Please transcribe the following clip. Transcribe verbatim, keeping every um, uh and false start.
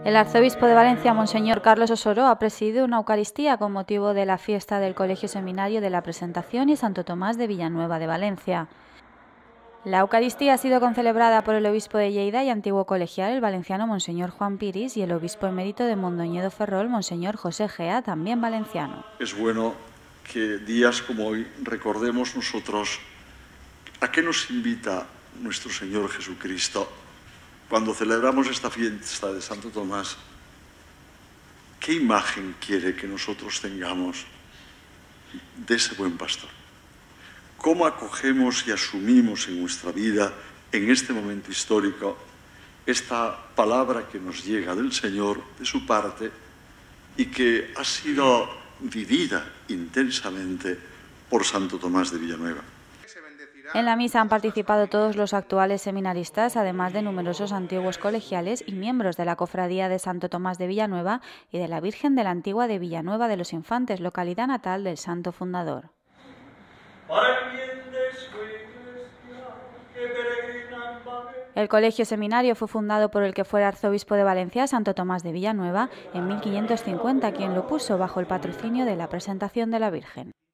El arzobispo de Valencia, Monseñor Carlos Osoro, ha presidido una Eucaristía con motivo de la fiesta del Colegio Seminario de la Presentación y Santo Tomás de Villanueva de Valencia. La Eucaristía ha sido concelebrada por el obispo de Lleida y antiguo colegial, el valenciano Monseñor Juan Piris, y el obispo emérito de Mondoñedo Ferrol, Monseñor José Gea, también valenciano. Es bueno que días como hoy recordemos nosotros a qué nos invita nuestro Señor Jesucristo cuando celebramos esta fiesta de Santo Tomás. ¿Qué imagen quiere que nosotros tengamos de ese buen pastor? ¿Cómo acogemos y asumimos en nuestra vida, en este momento histórico, esta palabra que nos llega del Señor, de su parte, y que ha sido vivida intensamente por Santo Tomás de Villanueva? En la misa han participado todos los actuales seminaristas, además de numerosos antiguos colegiales y miembros de la Cofradía de Santo Tomás de Villanueva y de la Virgen de la Antigua de Villanueva de los Infantes, localidad natal del santo fundador. El Colegio Seminario fue fundado por el que fuera arzobispo de Valencia, Santo Tomás de Villanueva, en mil quinientos cincuenta, quien lo puso bajo el patrocinio de la Presentación de la Virgen.